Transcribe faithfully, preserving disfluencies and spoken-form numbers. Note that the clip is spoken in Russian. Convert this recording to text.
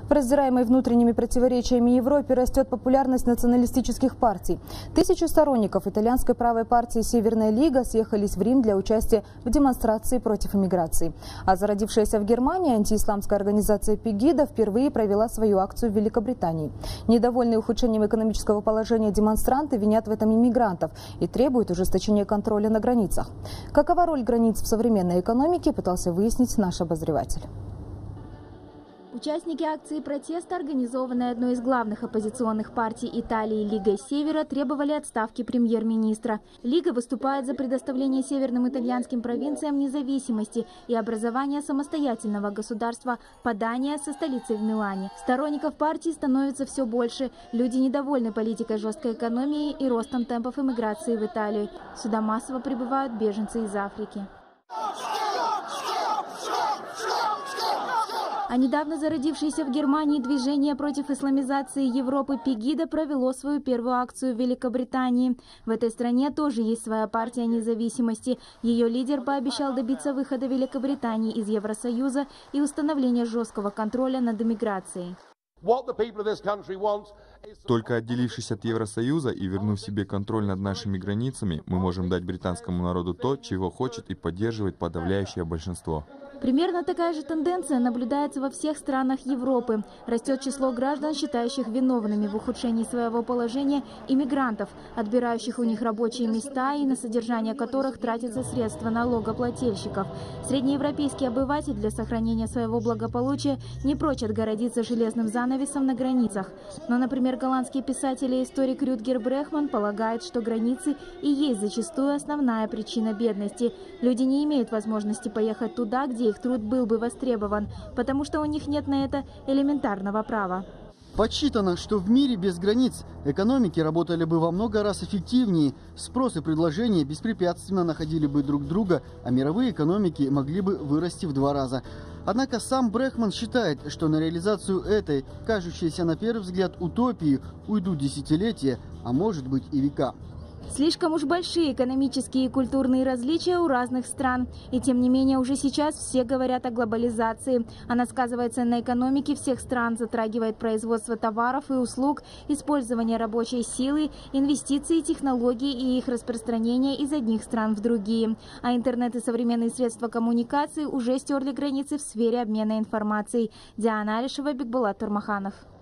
Раздираемой внутренними противоречиями Европе растет популярность националистических партий. Тысячи сторонников итальянской правой партии «Северная Лига» съехались в Рим для участия в демонстрации против иммиграции. А зародившаяся в Германии антиисламская организация «Пегида» впервые провела свою акцию в Великобритании. Недовольные ухудшением экономического положения демонстранты винят в этом иммигрантов и требуют ужесточения контроля на границах. Какова роль границ в современной экономике, пытался выяснить наш обозреватель. Участники акции протеста, организованной одной из главных оппозиционных партий Италии Лигой Севера, требовали отставки премьер-министра. Лига выступает за предоставление северным итальянским провинциям независимости и образование самостоятельного государства Падания со столицей в Милане. Сторонников партии становится все больше. Люди недовольны политикой жесткой экономии и ростом темпов иммиграции в Италию. Сюда массово прибывают беженцы из Африки. А недавно зародившееся в Германии движение против исламизации Европы «Пегида» провело свою первую акцию в Великобритании. В этой стране тоже есть своя партия независимости. Ее лидер пообещал добиться выхода Великобритании из Евросоюза и установления жесткого контроля над иммиграцией. Только отделившись от Евросоюза и вернув себе контроль над нашими границами, мы можем дать британскому народу то, чего хочет и поддерживает подавляющее большинство. Примерно такая же тенденция наблюдается во всех странах Европы. Растет число граждан, считающих виновными в ухудшении своего положения иммигрантов, отбирающих у них рабочие места и на содержание которых тратятся средства налогоплательщиков. Среднеевропейский обыватель для сохранения своего благополучия не прочь отгородиться железным занавесом на границах. Но, например, голландский писатель и историк Рютгер Брехман полагает, что границы и есть зачастую основная причина бедности. Люди не имеют возможности поехать туда, где их труд был бы востребован, потому что у них нет на это элементарного права. Подсчитано, что в мире без границ экономики работали бы во много раз эффективнее, спрос и предложение беспрепятственно находили бы друг друга, а мировые экономики могли бы вырасти в два раза. Однако сам Брехман считает, что на реализацию этой, кажущейся на первый взгляд утопии, уйдут десятилетия, а может быть и века. Слишком уж большие экономические и культурные различия у разных стран. И тем не менее уже сейчас все говорят о глобализации. Она сказывается на экономике всех стран, затрагивает производство товаров и услуг, использование рабочей силы, инвестиции, технологии и их распространение из одних стран в другие. А интернет и современные средства коммуникации уже стерли границы в сфере обмена информацией. Диана Алишева, Бикбулат Турмаханов.